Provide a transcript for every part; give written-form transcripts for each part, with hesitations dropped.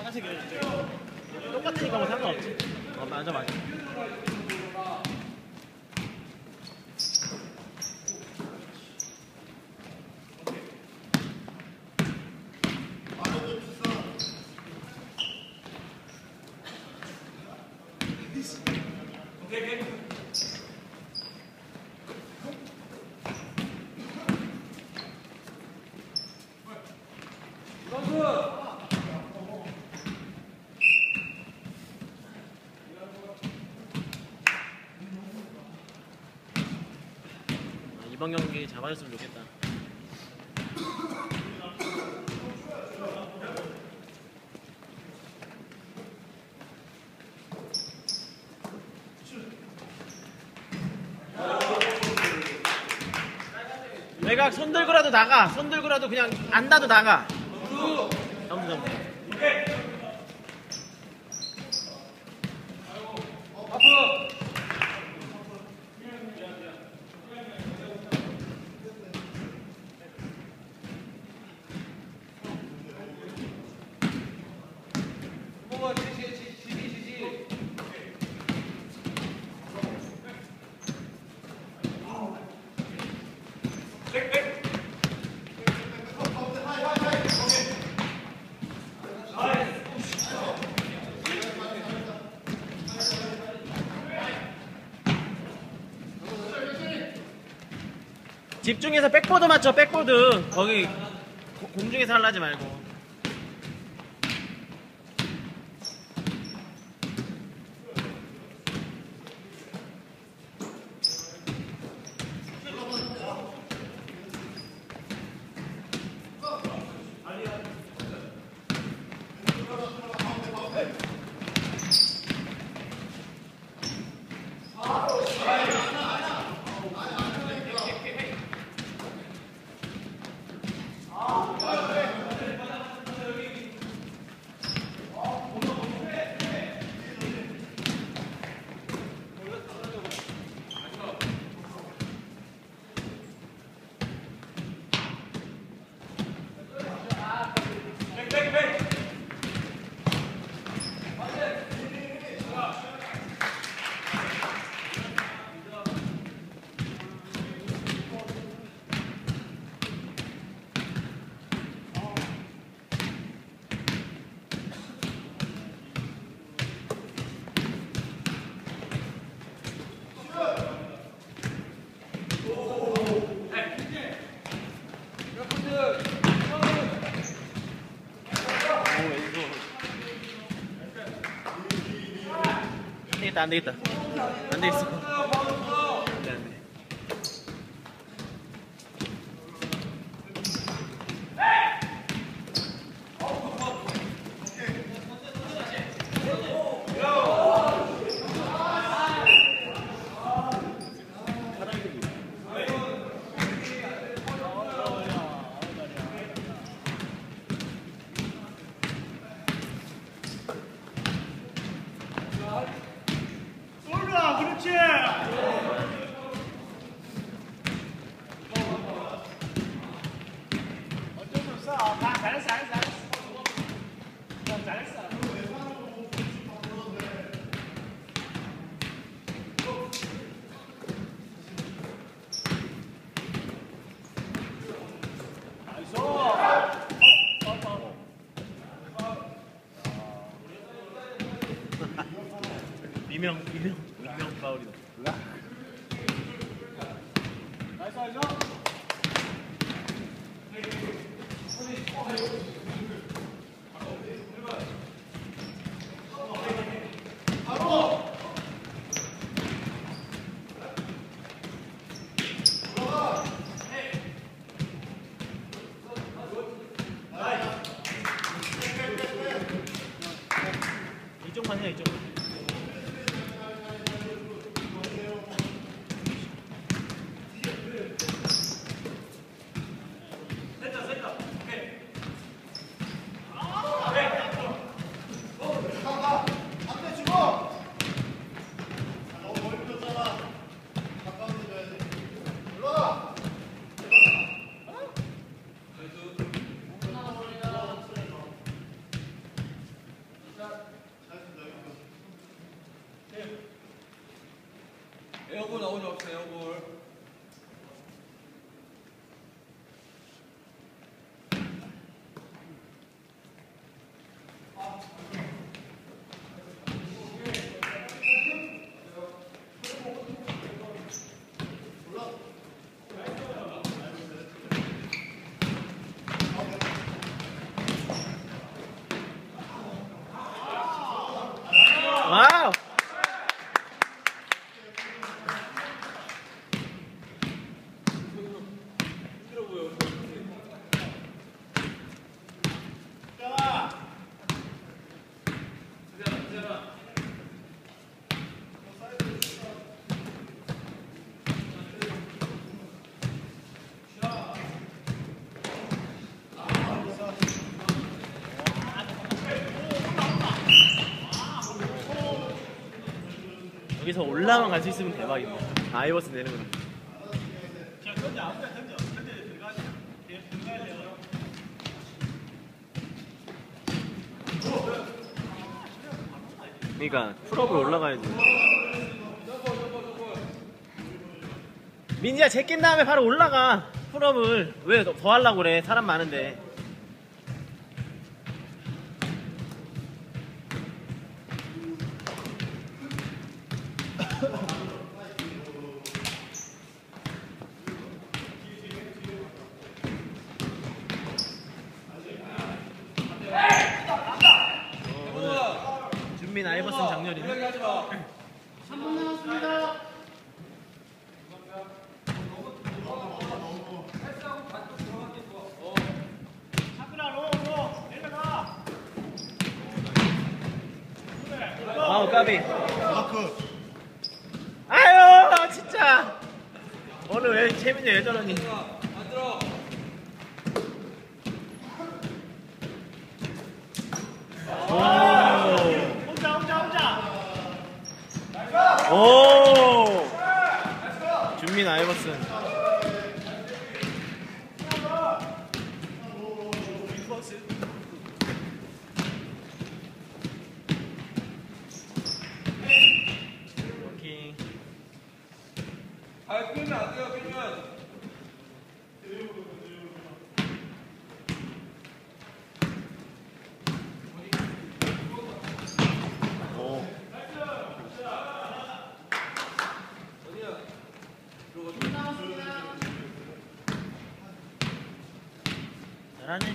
하나씩 해줄게. 똑같으니까 뭐 상관없지. 맞아 맞아. 이번 경기 잡아줬으면 좋겠다. 외곽 손 들고라도 나가. 손 들고라도 그냥 안다도 나가. 점수. 집중해서 백보드 맞춰. 백보드 거기 공중에서 하려지 말고. 안 되겠다. 안 되겠어. 미명 파울이다. 이쪽만 해, 이쪽. 와우. 여기서 올라만 갈 수 있으면 대박이고. 아이버스 내는 건. 그러니까 풀업을 올라가야지. 민지야 제낀 다음에 바로 올라가. 풀업을 왜 더 하려고 그래? 사람 많은데. 오늘 준민 아이버슨 장렬이네. 3분 남았습니다. 아우 까비. 아유 진짜 오늘 왜 채민이 왜 저러니? 오 준민 아이버슨. 아, 끌면 안 돼요, 끌면. 오. 잘하네.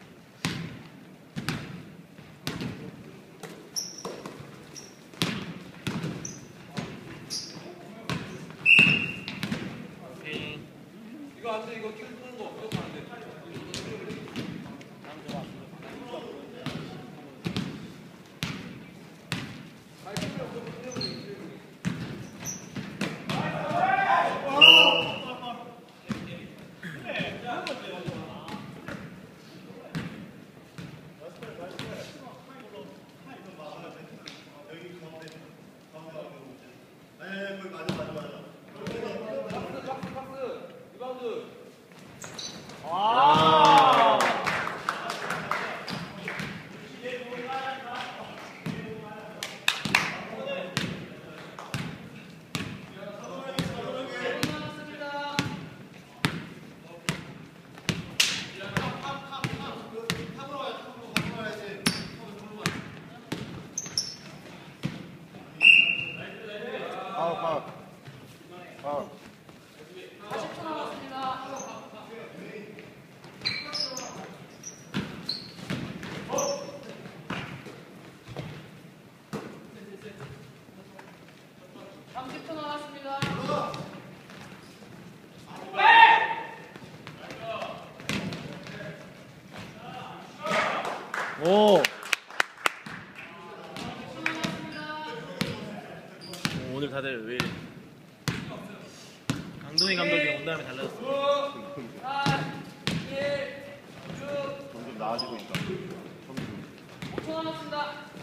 이거 안 돼, 이거 끼우는 거 없어서 안 돼. 와. 파울. 40초 남았습니다. 오. 오늘 다들 왜 이래? 강동희 감독이 온 다음에 달라졌어. 점점 나아지고 있다. 5초 남았습니다.